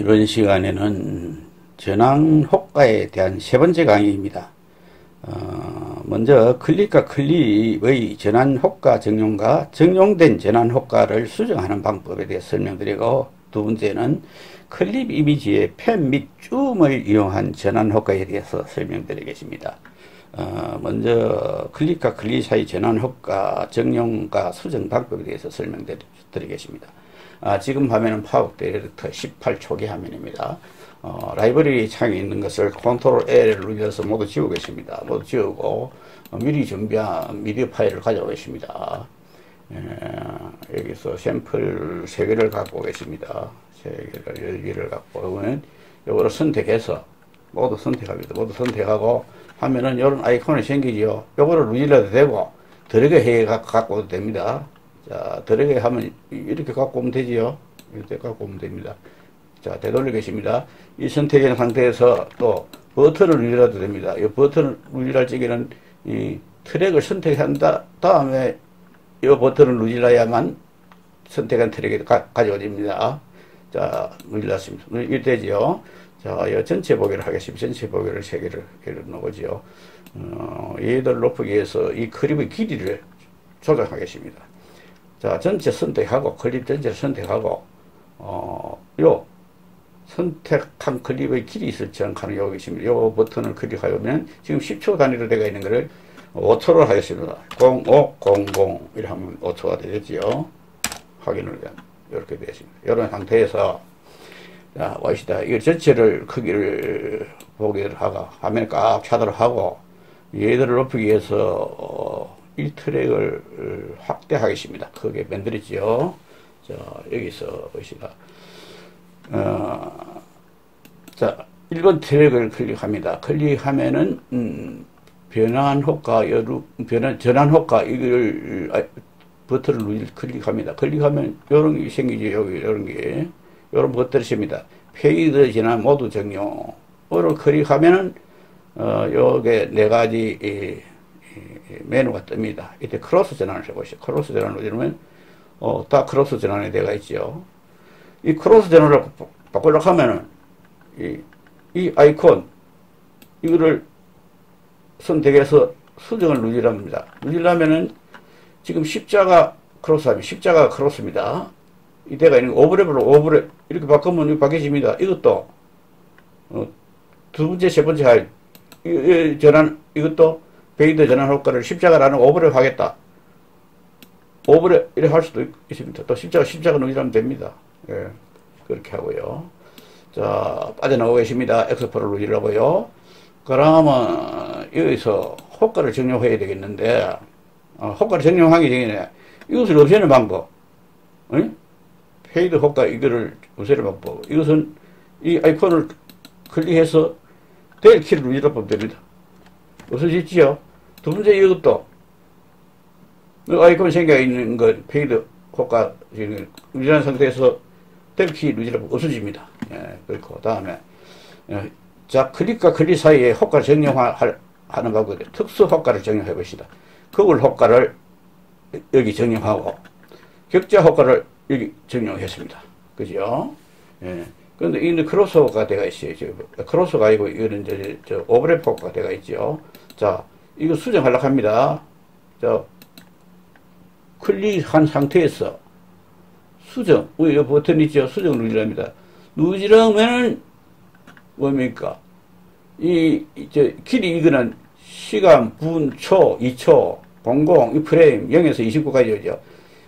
이번 시간에는 전환 효과에 대한 세 번째 강의입니다. 먼저 클립과 클립의 전환 효과 적용과 적용된 전환 효과를 수정하는 방법에 대해 설명드리고, 두 번째는 클립 이미지의 펜 및 줌을 이용한 전환 효과에 대해서 설명드리겠습니다. 먼저 클립과 클립 사이 전환 효과 적용과 수정 방법에 대해서 설명드리겠습니다. 지금 화면은 파워 디렉터 18 초기 화면입니다. 라이브러리 창에 있는 것을 컨트롤 L을 눌러서 모두 지우겠습니다. 모두 지우고 미리 준비한 미디어 파일을 가져오겠습니다. 여기서 샘플 3개를 갖고 오겠습니다. 3개를 10개를 갖고 오면 이거를 선택해서 모두 선택합니다. 모두 선택하고 하면은 이런 아이콘이 생기지요. 요거를 누르려도 되고 드래그 해 갖고 오도 됩니다. 자, 드래그 하면 이렇게 갖고 오면 되지요. 이렇게 갖고 오면 됩니다. 자, 되돌리겠습니다. 이 선택한 상태에서 또 버튼을 누르려도 됩니다. 이 버튼을 누르할 적에는 이 트랙을 선택한 다음에 이 버튼을 누르야만 선택한 트랙이 가져집니다. 자, 눌렀습니다. 이렇게 되지요. 자, 이 전체 보기를 하겠습니다. 전체 보기를 3개를 넣어보지요. 얘들 높이기 위해서 이 클립의 길이를 조정하겠습니다. 자, 전체 선택하고, 클립 전체를 선택하고, 요, 선택한 클립의 길이 있을지 않게 여기 있습니다. 요 버튼을 클릭하면 지금 10초 단위로 되어 있는 것을 5초로 하겠습니다. 0500 이렇게 하면 5초가 되겠지요. 확인을 위한, 이렇게 되었습니다. 이런 상태에서, 자, 와시다. 이 전체를 크기를 보기를 하고, 화면을 꽉 차도록 하고, 얘들을 높이기 위해서, 이 트랙을 확대하겠습니다. 크게 만들었지요. 자, 여기서 보시다. 자, 1번 트랙을 클릭합니다. 클릭하면은, 변환 효과, 전환 효과, 이걸, 버튼을 클릭합니다. 클릭하면, 요런 게 생기죠. 여기, 요런 게. 요런 버튼이 있습니다. 페이드 전환 모두 적용. 요를 클릭하면은, 요게 4가지, 메뉴가 뜹니다. 이때 크로스 전환을 해보시죠. 크로스 전환을 누르면, 다 크로스 전환이 되어 있죠. 이 크로스 전환을 바꾸려고 하면은, 이 아이콘, 이거를 선택해서 수정을 누르랍니다. 누르려면은, 지금 십자가 크로스하면 십자가 크로스입니다. 이때가 있는 오버랩으로 오버랩, 이렇게 바꾸면 이거 바뀌어집니다. 이것도, 두 번째, 세 번째 할, 전환, 이것도 페이드 전환 효과를 십자가라는 오버랩 하겠다. 오버랩 이렇게 할 수도 있습니다. 또 십자가 누르면 됩니다. 예, 그렇게 하고요. 자, 빠져나오겠습니다. 엑스포를 누르라고요. 그러면 여기서 효과를 적용해야 되겠는데, 효과를 적용하기 전에 이것을 없애는 방법, 페이드 효과 이거를 없애는 방법, 이것은 이 아이콘을 클릭해서 델 키를 누르라 보면 됩니다. 없어지지요. 두 번째 이것도 아이콘 생겨 있는 건 페이드 효과 유지한 상태에서 델키 누르라고 없어집니다. 예, 그렇고 다음에 자, 클립과 클립 사이에 효과를 적용하는 방법에 특수 효과를 적용해 봅시다. 거울 효과를 여기 적용하고 격자 효과를 여기 적용했습니다. 그죠? 예. 그런데 이는 크로스가 되어 있어요. 크로스가 아니고 이거는 이제 오버랩 효과가 되어 있죠. 자, 이거 수정하려고 합니다. 자, 클릭한 상태에서 수정, 이 버튼 있죠? 수정 누르랍니다. 누르면은 뭡니까? 길이 이거는 시간, 분, 초, 2초, 00, 이 프레임 0에서 29까지 오죠.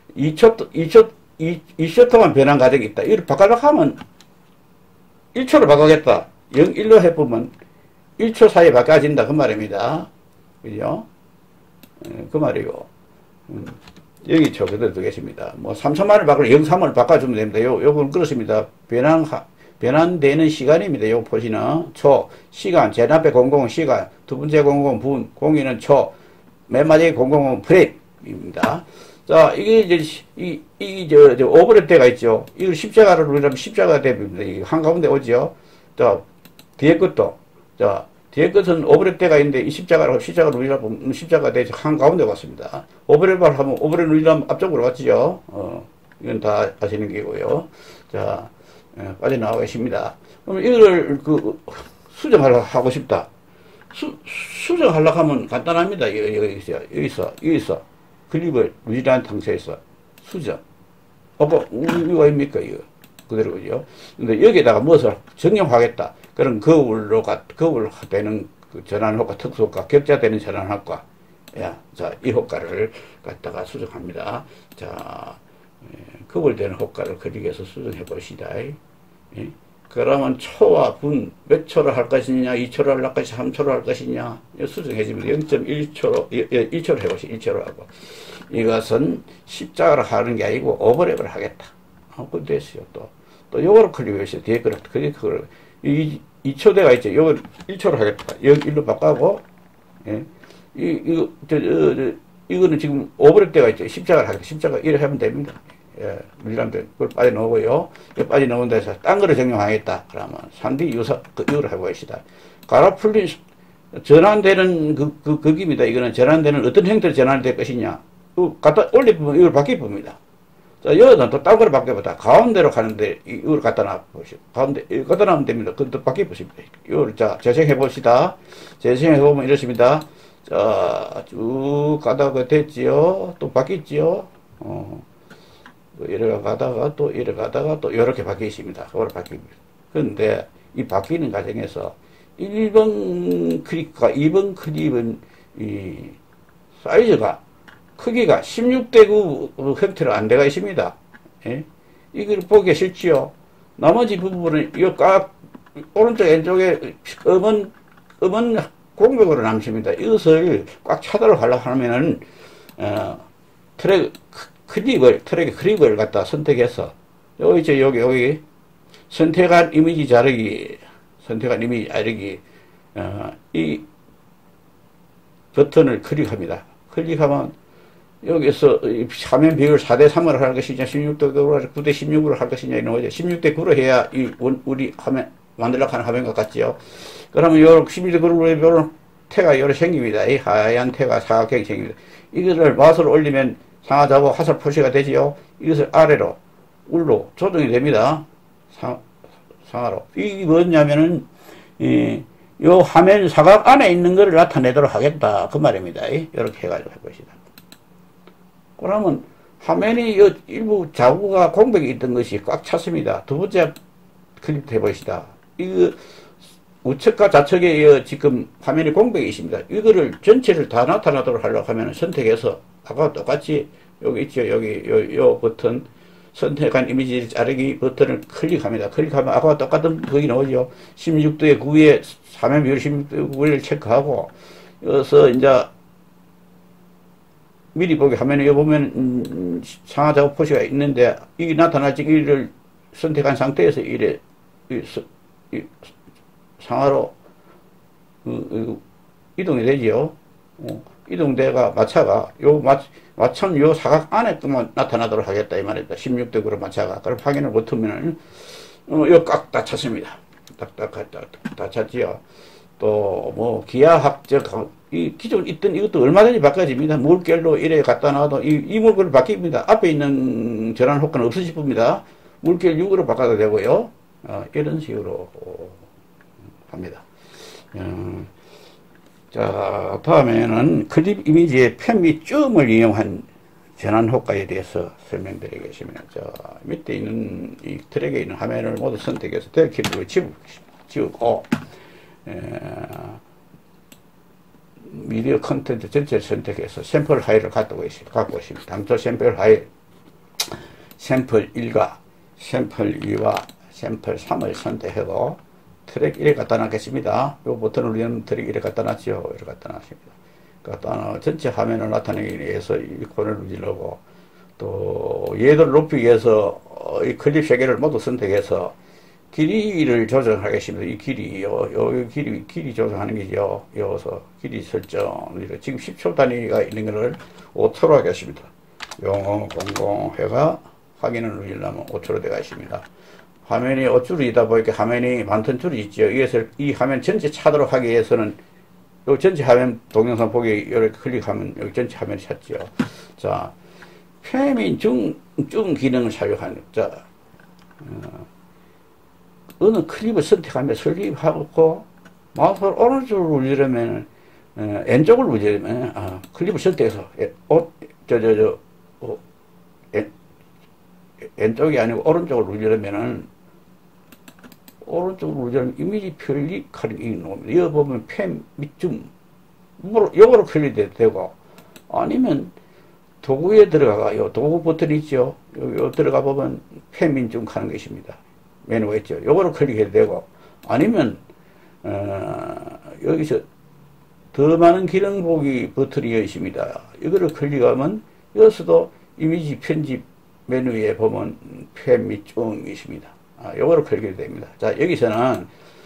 2초 동안 변환 과정이 있다. 이걸 바꾸려고 하면 1초로 바꾸겠다. 0, 1로 해보면 1초 사이에 바꿔진다. 그 말입니다. 그죠? 그 말이고. 0초 그대로 두겠습니다. 뭐 3초만을 바꾸면 0, 3을 바꿔주면 됩니다. 요건 그렇습니다. 변환되는 시간입니다. 요 보시는 초, 시간, 제일 앞에 00은 시간, 두 번째 00은 분, 02는 초, 맨 마지막에 00은 프레임입니다. 자, 이게 이제, 오버랩 때가 있죠. 이걸 십자가를 누르면 십자가가 됩니다. 이게 한가운데 오죠. 자, 뒤에 것도, 자, 뒤에 것은 오버랩 때가 있는데, 이 십자가를 누르면 십자가가 되죠. 한가운데 왔습니다. 오버랩을 하면, 오버랩 누르면 앞쪽으로 왔죠. 이건 다 아시는 게고요. 자, 빠져나와 계십니다. 그럼 이거를 수정하려고 하고 싶다. 수정하려고 하면 간단합니다. 여기서 클립을 루질한 상태에서 수정. 이거 아닙니까, 이거. 그대로, 그죠? 근데 여기에다가 무엇을 정형화하겠다. 그럼 거울 되는 전환 효과, 특수 효과, 격자되는 전환 효과. 자, 이 효과를 갖다가 수정합니다. 자, 거울되는 효과를 그리기위해서 수정해 봅시다. 그러면 초와 분 몇 초로 할 것이냐, 2초로 할 것이냐, 3초로 할 것이냐, 수정해집니다. 0.1초로, 1초로 해보시죠. 1초로 하고. 이것은 십자가로 하는 게 아니고 오버랩을 하겠다. 그 됐어요. 또 요거를 클릭해보세요. 뒤에 거를 클릭을. 2초대가 있죠. 요걸 1초로 하겠다. 여기 1로 바꾸고, 이거는 지금 오버랩 때가 있죠. 십자가를 하겠다. 십자가 1을 하면 됩니다. 물질함대 그걸 빠져넣고요. 빠져넣은 데서 딴 거를 정형하겠다. 그러면 3D 이거를 해보시다. 갈아 풀린 전환되는 극입니다. 이거는 전환되는 어떤 형태로 전환될 것이냐. 갖다 올려보면 이걸 바뀌어 봅니다. 자, 여기는 또 딴 거를 바뀌어보다. 가운데로 가는데 이걸 갖다 놔보시오. 가운데, 이거 갖다 놔면 됩니다. 그것도 바뀌어 보십니다. 이걸 자, 재생해 봅시다. 재생해 보면 이렇습니다. 자, 쭉 가다가 됐지요. 또 바뀌었지요. 이래 가다가 또 이래 가다가 또 이렇게 바뀌십니다. 그걸 바뀝니다. 그런데 이 바뀌는 과정에서 1번 클립과 2번 클립은 이 사이즈가 크기가 16대 9 형태로 안 돼가 있습니다. 이걸 보기 싫지요. 나머지 부분은 이 오른쪽 왼쪽에 검은 공백으로 남습니다. 이것을 꽉 차도록 하려고 하면은 트랙 클립을 갖다 선택해서 여기 선택한 이미지 자르기 이 버튼을 클릭합니다. 클릭하면 여기서 화면 비율 4:3으로 할 것이냐 16:9로 9:16으로 할 것이냐 이런 거죠. 16:9로 해야 우리 화면 만들려고 하는 화면과 같지요. 그러면 요 16:9로 이런 태가 요렇게 생깁니다. 이 하얀 태가 사각형이 생깁니다. 이거를 마우스를 올리면 상하좌우 화살 표시가 되지요. 이것을 아래로 울로 조정이 됩니다. 상하로. 이게 뭐냐면은 요 화면 사각 안에 있는 것을 나타내도록 하겠다 그 말입니다. 이렇게 해가지고 해보시다. 그러면 화면이 일부 자구가 공백이 있던 것이 꽉 찼습니다. 두 번째 클릭 해보시다. 이거 우측과 좌측에 지금 화면이 공백이 있습니다. 이거를 전체를 다 나타나도록 하려고 하면 선택해서 아까 똑같이 여기 있죠. 요 버튼 선택한 이미지 자르기 버튼을 클릭합니다. 클릭하면 아까 똑같은 거기 나오죠. 16:9에 화면 비율 16:9를 9를 체크하고 여기서 이제 미리 보기 화면에 여기 보면 상하좌우 표시가 있는데 이게 나타날지 이를 선택한 상태에서 이래 상하로 이동이 되지요. 이동대가 마차가 마찬 요 사각 안에 끄면 나타나도록 하겠다 이 말입니다. 16:9로 마차가. 그럼 확인을 못하면은 요 꽉 다 찼습니다. 다 찼지요. 또 뭐 기하학적 이 기존 있던 이것도 얼마든지 바꿔집니다. 물결로 이래 갖다 놔도 이 물결로 바뀝니다. 앞에 있는 전환 효과는 없으실 겁니다. 물결 6으로 바꿔도 되고요. 이런 식으로 합니다. 자, 다음에는 클립 이미지의 펜 및 줌을 이용한 전환 효과에 대해서 설명드리겠습니다. 자, 밑에 있는 이 트랙에 있는 화면을 모두 선택해서 델키를 지우고 미디어 컨텐츠 전체를 선택해서 샘플 파일을 갖고 있습니다. 당초 샘플 파일 샘플 1과 샘플 2와 샘플 3을 선택하고 트랙 1에 갖다 놨겠습니다. 요 버튼을 누르면 트랙 1에 갖다 놨죠. 이렇게 갖다 놨습니다. 갖다 놔 전체 화면을 나타내기 위해서 이 코를 누르고 또 얘를 높이기 위해서 이 클립 3개를 모두 선택해서 길이를 조정하겠습니다. 이 길이요. 요 길이 조정하는 게죠. 여기서 길이 설정. 지금 10초 단위가 있는 것을 5초로 하겠습니다. 0000 해가 확인을 누르려면 5초로 되어 있습니다. 화면이 5줄이다 보니까 화면이 많던 줄이 있죠. 이것을 이 화면 전체 차도록 하기 위해서는 요 전체 화면 동영상 보기 이렇게 클릭하면 여기 전체 화면이 찾죠.자, 페민 중 기능을 사용하는 자. 어느 클립을 선택하면 설립하고 마우스를 오른쪽으로 울리려면 왼쪽을 울리려면 클립을 선택해서 왼쪽이 아니고 오른쪽을 울리려면은 오른쪽으로 울리려면 이미지 편집하는 게 있는 겁니다. 여기 보면 펜 밑줄 요거로 클릭돼도 되고 아니면 도구에 들어가가 요 도구 버튼 있죠. 요 들어가 보면 펜 밑줄 하는 것입니다. 메뉴가 있죠. 요거로 클릭해도 되고 아니면 여기서 더 많은 기능 보기 버튼이 있습니다. 이거를 클릭하면 여기서도 이미지 편집 메뉴에 보면 펜 밑줄이 있습니다. 요거를 클릭해도 됩니다. 자, 여기서는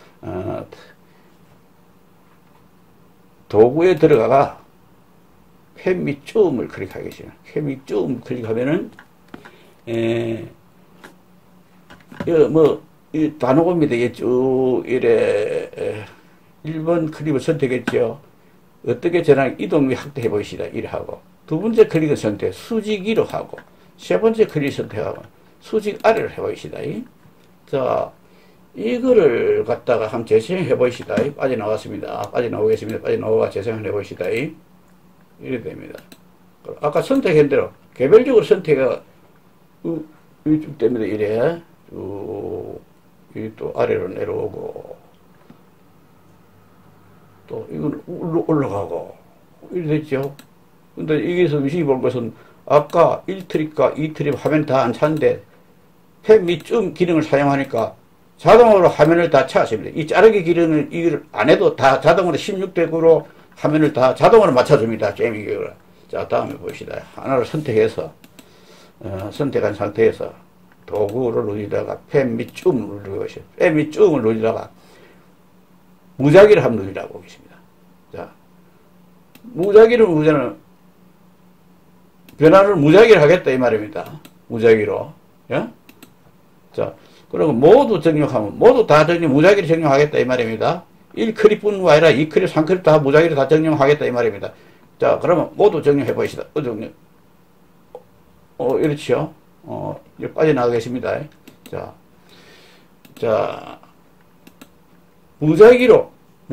도구에 들어가가 펜 밑줄을 클릭하겠습니다. 펜 밑줄 클릭하면은 이 단어입니다. 이게 쭉 이래 1번 클릭을 선택했죠. 어떻게 전환 이동 확대해 보시다 이래 하고 두 번째 클릭을 선택 수직 위로 하고 세 번째 클릭 선택하고 수직 아래로 해 보시다. 자, 이거를 갖다가 한번 재생해 보시다. 빠져나왔습니다. 빠져나오겠습니다. 빠져나오가 재생해 보시다. 이래 됩니다. 아까 선택한 대로 개별적으로 선택가 쭉 됩니다. 이래 쭉 또 아래로 내려오고 또 이건 올라가고 이래 됐죠. 근데 여기서 미식이 볼 것은 아까 1트립과 2트립 화면 다 안 찾는데 펜 밑줄 기능을 사용하니까 자동으로 화면을 다 찾습니다. 이 자르기 기능을 이걸 안 해도 다 자동으로 16대구로 화면을 다 자동으로 맞춰줍니다. 게임기로. 자, 다음에 봅시다. 하나를 선택해서 선택한 상태에서 도구를 누르다가 펜 밑줄을 누르고 것이요. 펜 밑줄을 누르다가 무작위를 한번 누르라고 보겠습니다. 자, 무작위를 누르자는 변화를 무작위로 하겠다 이 말입니다. 무작위로. 예? 자, 그리고 모두 정렬하면 모두 다 무작위로 정렬하겠다 이 말입니다. 1클립뿐 아니라 2클립, 3클립 다 무작위로 다 정렬하겠다 이 말입니다. 자, 그러면 모두 정렬해 보시다. 정렬. 이렇지요. 이제 빠져나가겠습니다. 자, 무작위로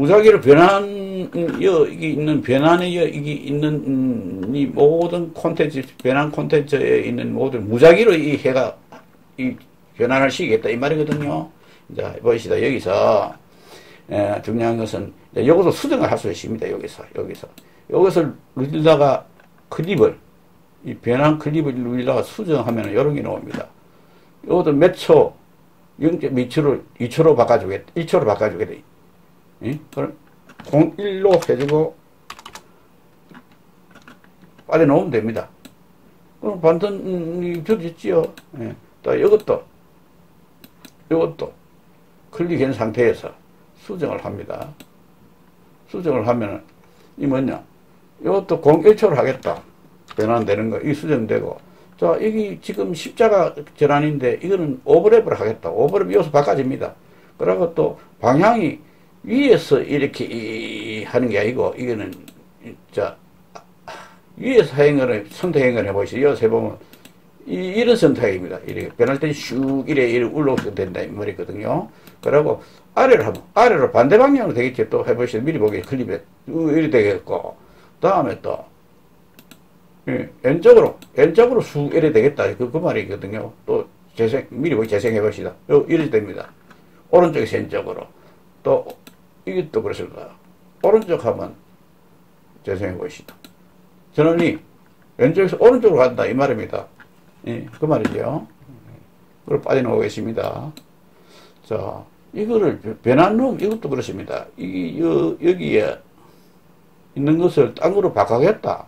여기 있는 변환에 여기 있는 이 모든 콘텐츠, 변환 콘텐츠에 있는 모든 무작위로 이 해가 이 변환을 시키겠다 이 말이거든요. 자, 보시다. 여기서 중요한 것은 여기서 수정을 할 수 있습니다. 여기서 누르다가 클립을 이 변환 클립을 누르다가 수정하면 이런 게 나옵니다. 이것도 몇 초, 0.2초로 2초로 바꿔주겠다. 1초로 바꿔주겠다. 예? 그럼 01로 해주고 빠져나오면 됩니다. 그럼 반전이 적겠지요. 예. 또 이것도 클릭한 상태에서 수정을 합니다. 수정을 하면은 이 뭐냐? 이것도 01초로 하겠다. 변환되는 거, 이 수정되고. 자, 여기 지금 십자가 전환인데, 이거는 오버랩을 하겠다. 오버랩 여기서 바꿔집니다. 그리고 또 방향이 위에서 이렇게 하는 게 아니고, 이거는, 자, 위에서 선택행을 해보시죠. 여기서 해보면, 이런 선택입니다. 이렇게 변할 때 슉, 이래 올라오게 된다. 이 말이거든요. 그리고 아래로 반대 방향으로 되겠지. 또 해보시죠. 미리 보기 클립에, 이래 되겠고. 다음에 또, 왼쪽으로 쑥 이래 되겠다. 그 말이거든요. 또 미리 보기 재생해 봅시다. 이래 됩니다. 오른쪽에서 왼쪽으로. 또, 이게 또 그렇습니다. 오른쪽 하면 재생해 보시다. 전원이 왼쪽에서 오른쪽으로 간다. 이 말입니다. 예, 그 말이죠. 그걸 빠져나오겠습니다. 자, 이거를 변환룸, 이것도 그렇습니다. 여기에 있는 것을 딴 거로 바꿔야겠다.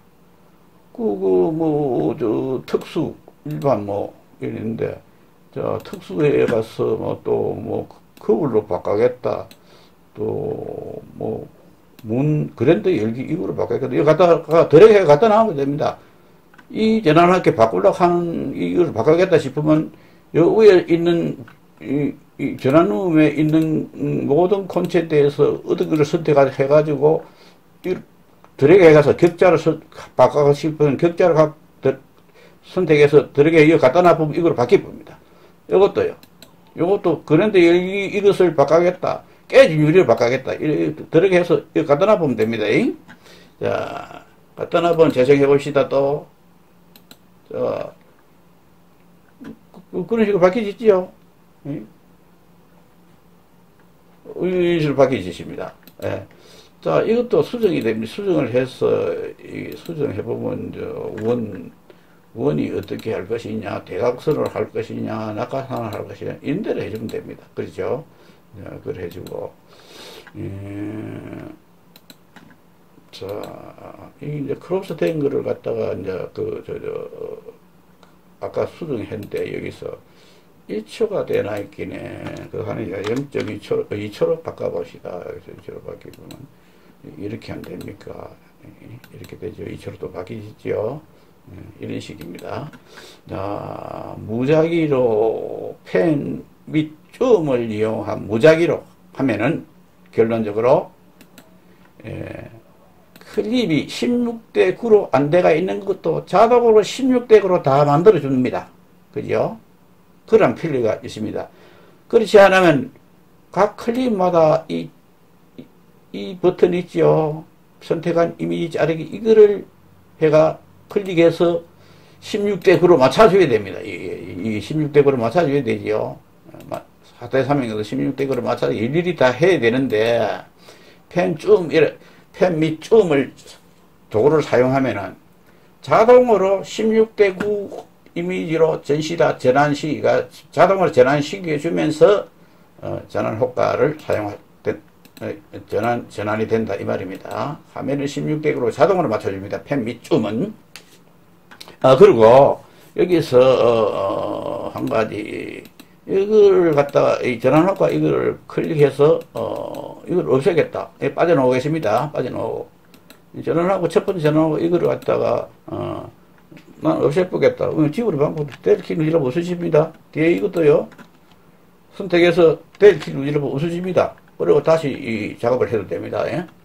특수, 일반 이랬는데, 자, 특수에 가서 거울로 바꿔야겠다. 또, 그랜드 열기 이거로 바꿔야겠다. 이거 갖다가 드래그 갖다 나오면 됩니다. 이 전환할게 바꾸려고 하는, 이걸 바꿔야겠다 싶으면, 요 위에 있는, 이 전환룸에 있는 모든 콘텐츠에서 어떤 것을 선택해가지고, 드래그 해가서 격자를 바꿔가고 싶으면 격자를 선택해서 드래그 이거 갖다 놔보면 이걸 바뀌어봅니다. 이것도요. 요것도 그런데 이것을 바꿔야겠다. 깨진 유리를 바꿔야겠다. 이렇게 해서 이거 갖다 놔보면 됩니다. 자, 갖다 놔보면 재생해 봅시다. 또. 자, 그런 식으로 바뀌어지지요. 이런 식으로 바뀌어지십니다. 예. 자, 이것도 수정이 됩니다. 수정을 해서, 수정해보면, 원이 어떻게 할 것이냐, 대각선을 할 것이냐, 낙하산을 할 것이냐, 이런 대로 해주면 됩니다. 그렇죠? 그걸 해주고, 자, 이제 크로스 된 거를 갖다가, 이제, 아까 수정했는데, 여기서 1초가 되나 있기네. 그거 하니까 0.2초, 2초로 바꿔봅시다. 여기서 2초로 바뀌면, 이렇게 하면 됩니까? 이렇게 되죠. 2초로 또 바뀌시죠? 이런 식입니다. 자, 무작위로 펜 및 줌을 이용한 무작위로 하면은 결론적으로 클립이 16대 9로 안대가 있는 것도 자동으로 16대 9로 다 만들어 줍니다. 그죠? 그런 필요가 있습니다. 그렇지 않으면 각 클립마다 이 버튼 있죠. 선택한 이미지 자르기 이거를 해가 클릭해서 16대 9로 맞춰줘야 됩니다. 이 16대 9로 맞춰줘야 되지요. 4대 3인가도 16대 9로 맞춰서 일일이 다 해야 되는데, 펜 및 줌을 도구를 사용하면은 자동으로 16대 9 이미지로 전환시키가 자동으로 전환시켜 주면서 전환 효과를 전환이 된다 이 말입니다. 화면을 16대 9로 자동으로 맞춰줍니다. 펜 및 줌은. 그리고 여기서 한 가지 이걸 갖다가 이 전환 효과 이걸 클릭해서 이걸 없애겠다. 빠져나오겠습니다. 빠져나오고 전환하고 첫 번째 전환하고 이거를 갖다가 난 없애보겠다. 지우리 방법 델키 누르면 없어집니다. 뒤에 이것도요. 선택해서 델키 누르면 없어집니다. 그리고 다시 이 작업을 해도 됩니다. 예?